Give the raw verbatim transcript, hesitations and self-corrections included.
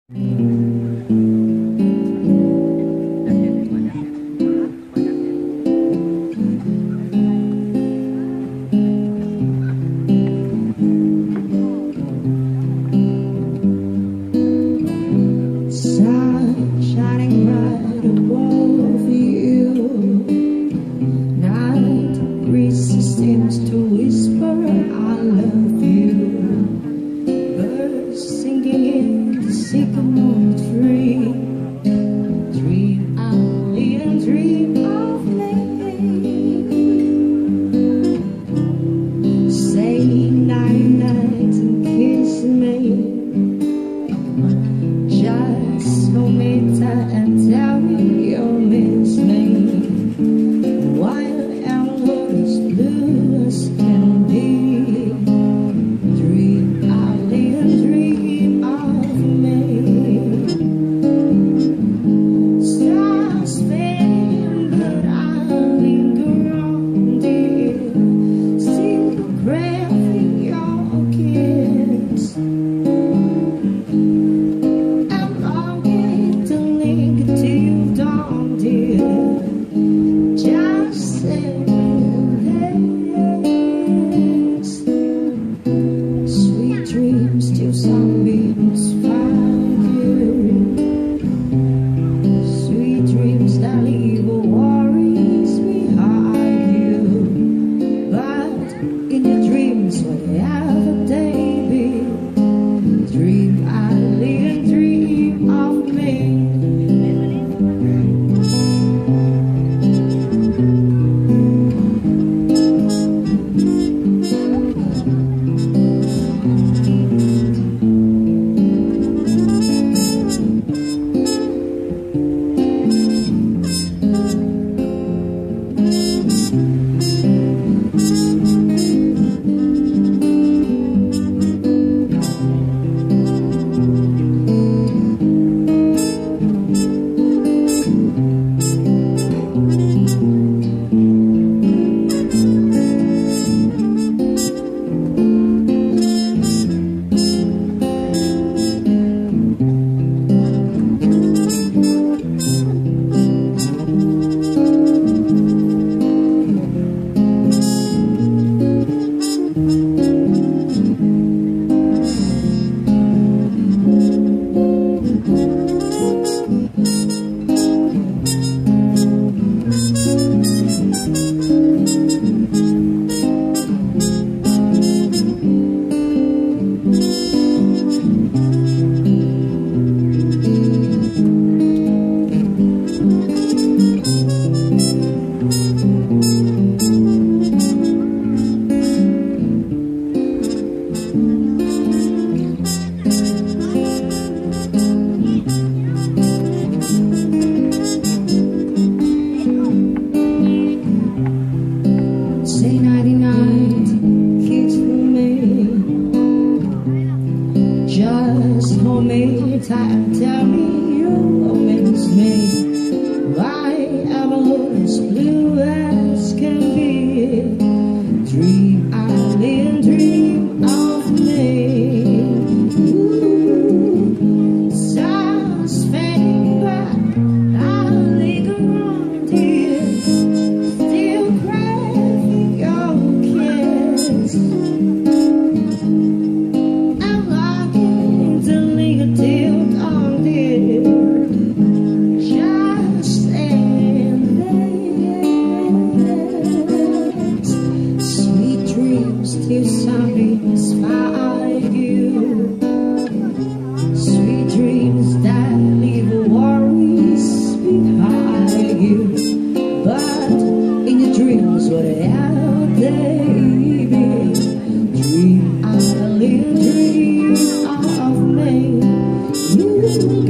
Sun shining bright above you. Night breeze seems to whisper, I love you. Birds singing in the sycamore tree. Dream only and dream of me. Say night night and kiss me. Just hold me tight and tell me you'll miss me. While our love is blue as can be. Dream only and dream of me. Stars fading, but I'll linger on, dear. Still craving your kiss. Till sunbeams find you. Sweet dreams that leave all worries behind you. But in your dreams, whatever they be, dream I live and dream of me. Say nighty-night, kiss me. Just hold me tight and tell me you'll miss me. Why am I as blue as can be? Dream I live and dream of me. Ooh, stars fading bright, I'll linger on, dear. Still craving your kiss. I'm longing to linger till dawn, dear. Just in this. Sweet dreams till sunbeams find you. Sweet dreams that leave worries behind you. But in your dreams, whatever they be, dream I live, dream of me. Ooh.